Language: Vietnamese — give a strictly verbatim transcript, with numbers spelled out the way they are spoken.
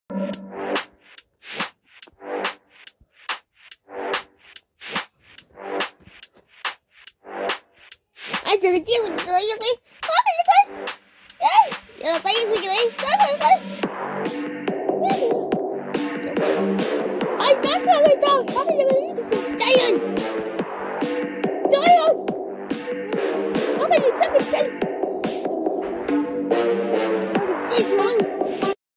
Ai giờ chiêu mình cười cho cái khó cái cái đấy giờ cái gì cười cái cái cái ai nó sao cái trời nó cái gì chạy lên trời ơi nó cái gì sao cái chạy